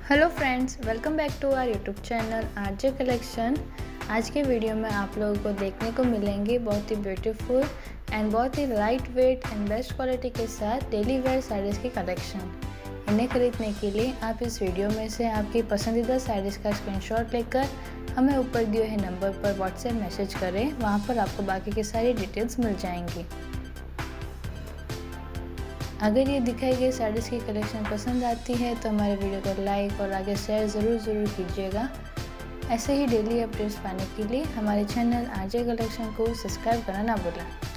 Hello friends, welcome back to our YouTube channel RJ collection. आज के video में आप लोगों को देखने को मिलेंगे बहुत ही ब्यूटीफुल एंड बहुत ही light weight and best quality के साथ डेली वेयर साड़ीज़ की कलेक्शन। इन्हें खरीदने के लिए आप इस वीडियो में से आपकी पसंदीदा साड़ीज़ का स्क्रीनशॉट लेकर हमें ऊपर दिए हुए नंबर पर व्हाट्सएप मैसेज करें। वहाँ पर आपको बाकी की सारी डिटेल्स मिल जाएंगी। अगर ये दिखाई गई साड़ीज़ की कलेक्शन पसंद आती है तो हमारे वीडियो को लाइक और आगे शेयर ज़रूर कीजिएगा। ऐसे ही डेली अपडेट्स पाने के लिए हमारे चैनल आरजे कलेक्शन को सब्सक्राइब करना ना भूलें।